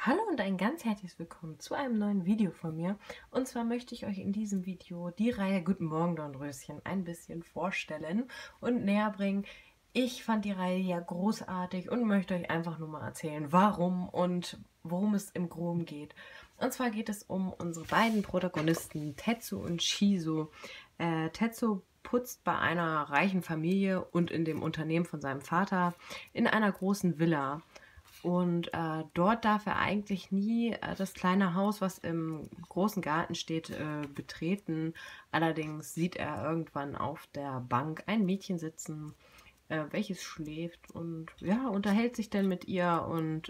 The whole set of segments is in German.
Hallo und ein ganz herzliches Willkommen zu einem neuen Video von mir. Und zwar möchte ich euch in diesem Video die Reihe Guten Morgen Dornröschen ein bisschen vorstellen und näher bringen. Ich fand die Reihe ja großartig und möchte euch einfach nur mal erzählen, warum und worum es im Groben geht. Und zwar geht es um unsere beiden Protagonisten Tetsu und Shizu. Tetsu putzt bei einer reichen Familie und in dem Unternehmen von seinem Vater in einer großen Villa. Und dort darf er eigentlich nie das kleine Haus, was im großen Garten steht, betreten. Allerdings sieht er irgendwann auf der Bank ein Mädchen sitzen, welches schläft und ja, unterhält sich dann mit ihr und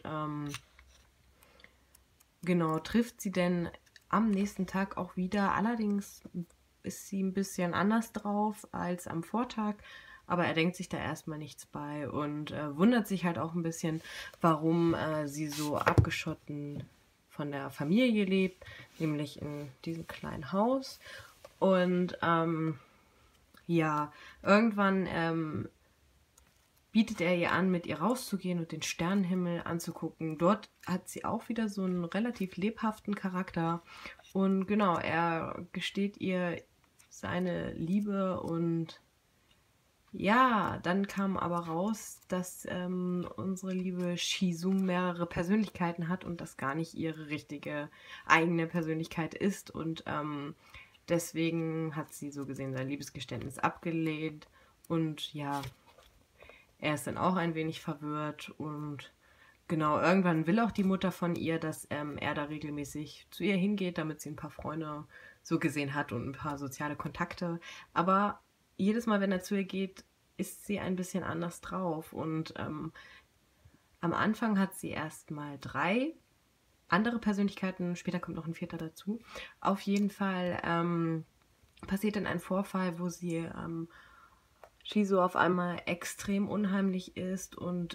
genau, trifft sie denn am nächsten Tag auch wieder. Allerdings ist sie ein bisschen anders drauf als am Vortag, aber er denkt sich da erstmal nichts bei und wundert sich halt auch ein bisschen, warum sie so abgeschotten von der Familie lebt, nämlich in diesem kleinen Haus. Und ja, irgendwann bietet er ihr an, mit ihr rauszugehen und den Sternenhimmel anzugucken. Dort hat sie auch wieder so einen relativ lebhaften Charakter. Und genau, er gesteht ihr seine Liebe und ja, dann kam aber raus, dass unsere liebe Shizum mehrere Persönlichkeiten hat und das gar nicht ihre richtige eigene Persönlichkeit ist. Und deswegen hat sie so gesehen sein Liebesgeständnis abgelehnt. Und ja, er ist dann auch ein wenig verwirrt und genau, irgendwann will auch die Mutter von ihr, dass er da regelmäßig zu ihr hingeht, damit sie ein paar Freunde so gesehen hat und ein paar soziale Kontakte. Aber jedes Mal, wenn er zu ihr geht, ist sie ein bisschen anders drauf. Und am Anfang hat sie erst mal 3 andere Persönlichkeiten, später kommt noch ein 4. dazu. Auf jeden Fall passiert dann ein Vorfall, wo sie Shizu auf einmal extrem unheimlich ist und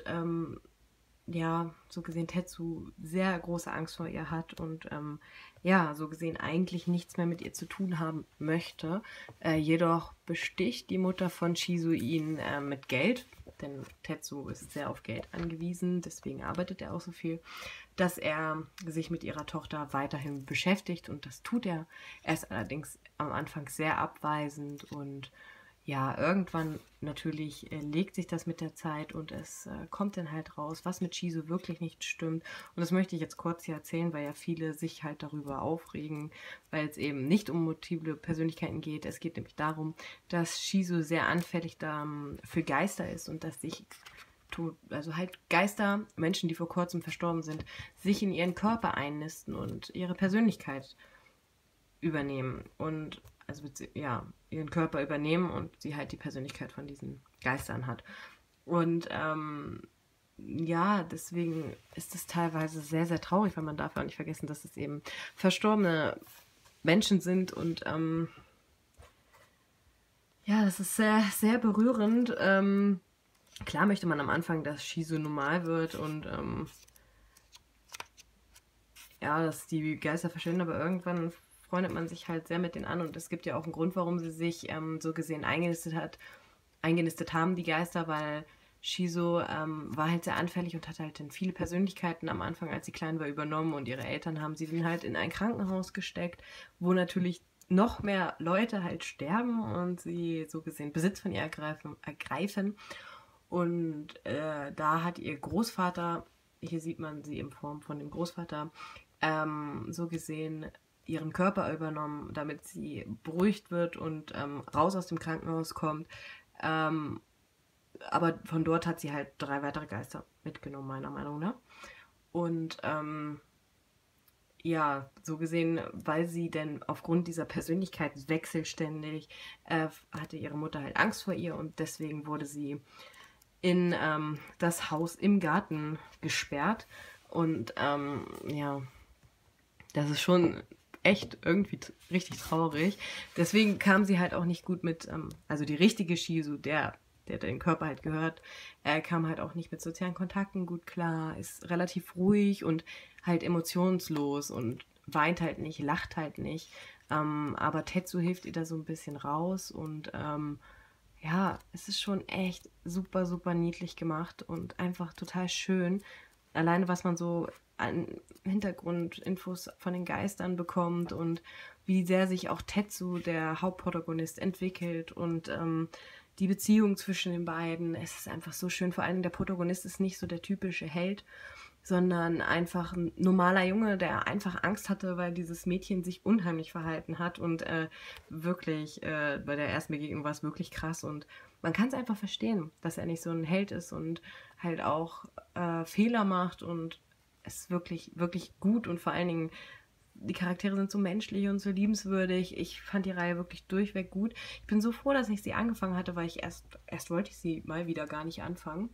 ja, so gesehen Tetsu sehr große Angst vor ihr hat und ja, so gesehen eigentlich nichts mehr mit ihr zu tun haben möchte. Jedoch besticht die Mutter von Shizu ihn mit Geld, denn Tetsu ist sehr auf Geld angewiesen, deswegen arbeitet er auch so viel, dass er sich mit ihrer Tochter weiterhin beschäftigt und das tut er. Er ist allerdings am Anfang sehr abweisend und ja, irgendwann natürlich legt sich das mit der Zeit und es kommt dann halt raus, was mit Shizu wirklich nicht stimmt. Und das möchte ich jetzt kurz hier erzählen, weil ja viele sich halt darüber aufregen, weil es eben nicht um multiple Persönlichkeiten geht. Es geht nämlich darum, dass Shizu sehr anfällig für Geister ist und dass sich also halt Geister, Menschen, die vor kurzem verstorben sind, sich in ihren Körper einnisten und ihre Persönlichkeit übernehmen und also ja, ihren Körper übernehmen und sie halt die Persönlichkeit von diesen Geistern hat. Und ja, deswegen ist es teilweise sehr, sehr traurig, weil man darf ja auch nicht vergessen, dass es eben verstorbene Menschen sind und ja, das ist sehr, sehr berührend. Klar möchte man am Anfang, dass Shizu normal wird und ja, dass die Geister verschwinden, aber irgendwann freundet man sich halt sehr mit denen an und es gibt ja auch einen Grund, warum sie sich so gesehen eingenistet haben, die Geister, weil Shizu war halt sehr anfällig und hat halt dann viele Persönlichkeiten am Anfang, als sie klein war, übernommen und ihre Eltern haben sie dann halt in ein Krankenhaus gesteckt, wo natürlich noch mehr Leute halt sterben und sie so gesehen Besitz von ihr ergreifen. Und da hat ihr Großvater, hier sieht man sie in Form von dem Großvater, so gesehen ihren Körper übernommen, damit sie beruhigt wird und raus aus dem Krankenhaus kommt. Aber von dort hat sie halt 3 weitere Geister mitgenommen, meiner Meinung nach. Und ja, so gesehen, weil sie denn aufgrund dieser Persönlichkeitswechsel ständig hatte ihre Mutter halt Angst vor ihr und deswegen wurde sie in das Haus im Garten gesperrt. Und ja, das ist schon echt irgendwie richtig traurig. Deswegen kam sie halt auch nicht gut mit, also die richtige Shizu, der den Körper halt gehört, kam halt auch nicht mit sozialen Kontakten gut klar, ist relativ ruhig und halt emotionslos und weint halt nicht, lacht halt nicht. Aber Tetsu hilft ihr da so ein bisschen raus und ja, es ist schon echt super, super niedlich gemacht und einfach total schön. Alleine, was man so an Hintergrundinfos von den Geistern bekommt und wie sehr sich auch Tetsu, der Hauptprotagonist, entwickelt und die Beziehung zwischen den beiden. Es ist einfach so schön. Vor allem der Protagonist ist nicht so der typische Held, sondern einfach ein normaler Junge, der einfach Angst hatte, weil dieses Mädchen sich unheimlich verhalten hat und wirklich, bei der ersten Begegnung war es wirklich krass und man kann es einfach verstehen, dass er nicht so ein Held ist und halt auch Fehler macht und es ist wirklich, wirklich gut und vor allen Dingen die Charaktere sind so menschlich und so liebenswürdig. Ich fand die Reihe wirklich durchweg gut. Ich bin so froh, dass ich sie angefangen hatte, weil ich erst wollte ich sie mal wieder gar nicht anfangen.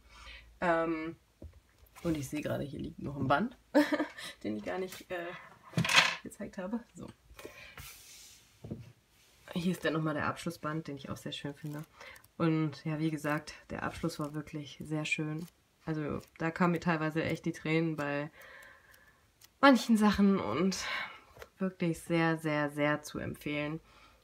Und ich sehe gerade, hier liegt noch ein Band, den ich gar nicht gezeigt habe. So. Hier ist dann nochmal der Abschlussband, den ich auch sehr schön finde. Und ja, wie gesagt, der Abschluss war wirklich sehr schön. Also da kamen mir teilweise echt die Tränen bei manchen Sachen und wirklich sehr, sehr, sehr zu empfehlen.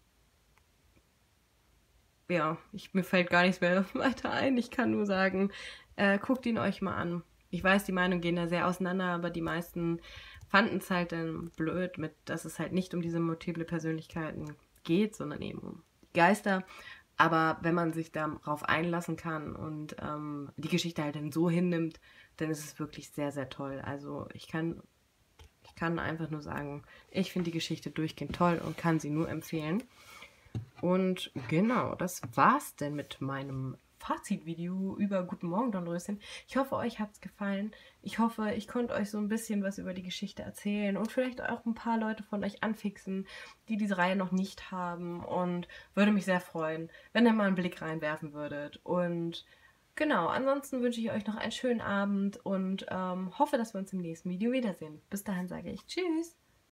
Ja, mir fällt gar nichts mehr weiter ein. Ich kann nur sagen, guckt ihn euch mal an. Ich weiß, die Meinungen gehen da sehr auseinander, aber die meisten fanden es halt dann blöd, dass es halt nicht um diese multiple Persönlichkeiten geht, sondern eben um Geister. Aber wenn man sich darauf einlassen kann und die Geschichte halt dann so hinnimmt, dann ist es wirklich sehr, sehr toll. Also ich kann einfach nur sagen, ich finde die Geschichte durchgehend toll und kann sie nur empfehlen. Und genau, das war's denn mit meinem Fazitvideo über Guten Morgen, Dornröschen. Ich hoffe, euch hat's gefallen. Ich hoffe, ich konnte euch so ein bisschen was über die Geschichte erzählen und vielleicht auch ein paar Leute von euch anfixen, die diese Reihe noch nicht haben. Und würde mich sehr freuen, wenn ihr mal einen Blick reinwerfen würdet. Und genau, ansonsten wünsche ich euch noch einen schönen Abend und hoffe, dass wir uns im nächsten Video wiedersehen. Bis dahin sage ich Tschüss.